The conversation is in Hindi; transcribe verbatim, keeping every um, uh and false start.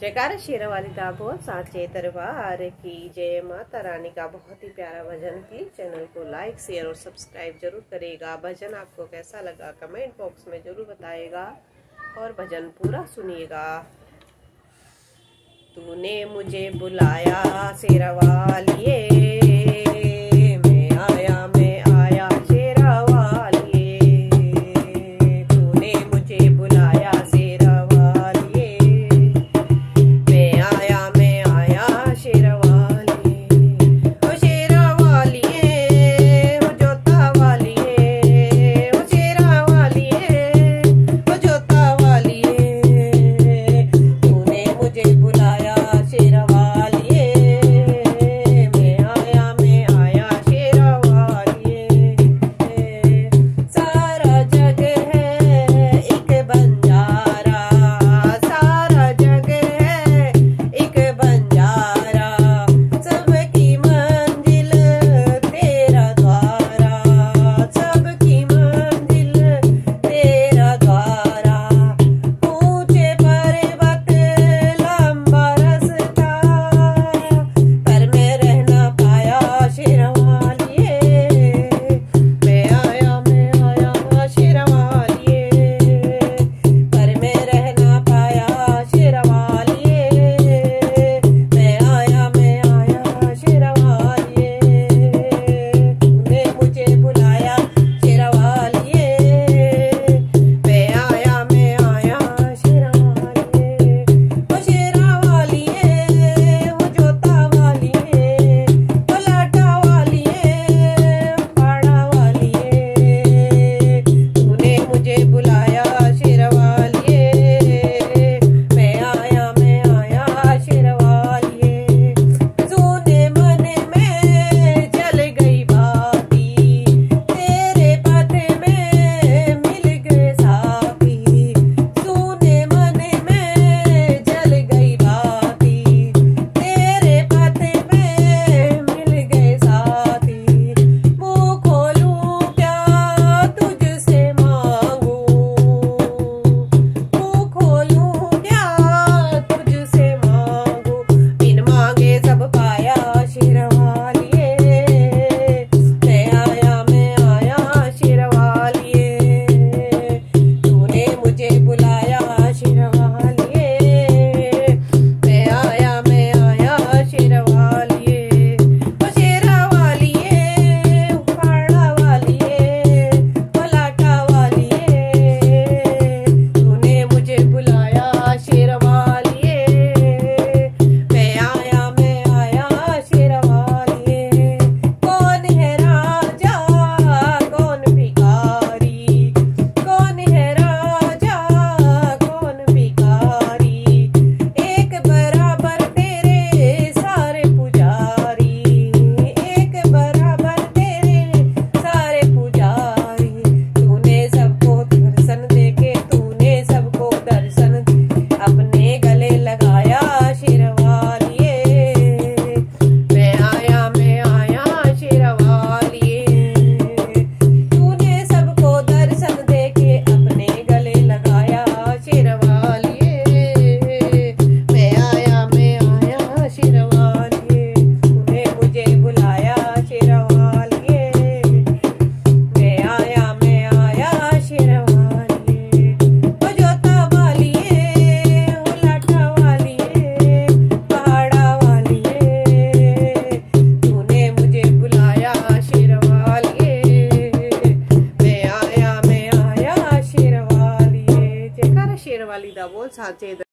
जयकारा शेरावाली दा बोल साचे दरबार की जय। माता रानी का बहुत ही प्यारा भजन। प्लीज चैनल को लाइक शेयर और सब्सक्राइब जरूर करेगा। भजन आपको कैसा लगा कमेंट बॉक्स में जरूर बताएगा और भजन पूरा सुनिएगा। तूने मुझे बुलाया शेरावालिए, मैं आया मैं आया शेरावालिए। तूने मुझे बुलाया शेरावालिए, मैं आया मैं आया शेरावालिए। ओ शेरावालिए ओ जोता वालिए, ओ शेरावालिए ओ जोता वालिए। तूने मुझे बुलाया शेरावालिए, मैं आया मैं आया शेरावालिए। सारा जग है एक बंजारा, सारा जग है एक बंजारा। सबकी मंजिल तेरा द्वारा, सबकी मंजिल तेरा द्वारा। ऊंचे पर्वत लंबा रास्ता, पर मैं रह ना पाया शेरावालिए। मैं आया मैं आया शेरावालिए, पर मैं रह ना पाया शेरावालिए। मैं आया मैं आया शेरावालिए। तूने मुझे बुलाया शेरावालिए, मैं आया मैं आया शेरावालिए। ओ शेरावालिए ओ जोता वालिए, ओ लाटा वालिए ओ पाड़ा वालिए। तूने मुझे बुलाया शेरावालिए, मैं आया मैं आया शेरावालिए। सोने मन में जल गई बाती, तेरे पथ में मिल गए साथी। सोने मन में जल गई बाती, तेरे पथ में मिल गए साथी। मुँह खोलूं क्या तुझसे मांगू, मुँह खोलूं क्या तुझसे मांगू। बिन मांगे सब पाया शेरावालिए, मैं आया मैं आया शेरावालिए। तूने मुझे बुलाया शेरावालिए, मैं आया मैं आया शेरावालिए। ओ शेरावालिए ओ पाड़ा वालिए ओ लाटा वालिए। तूने मुझे बुलाया शेरावालिए, मैं आया मैं आया शेरावालिए। कौन है राजा कौन भिखारी, कौन है राजा कौन भिखारी। एक बराबर तेरे सारे पुजारी, एक बराबर तेरे सारे पुजारी। तूने सबको दर्शन देके, तूने सबको दर्शन अपने गले लगाया शेरावालिए। मैं आया मैं आया शेरावालिए। तूने सबको दर्शन देके अपने गले लगाया शेरावालिए। मैं आया मैं आया शेरावालिए। तूने मुझे बुलाया शेरावालिए, मैं आया मैं आया शेरावालिए। ओ जोता वालिए ओ लाटा वालिए पहाड़ा वालिए। तूने मुझे बुलाया शेरावालिए, मैं आया मैं आया शेरावालिए। जयकारा शेरावाली दा बोल साचे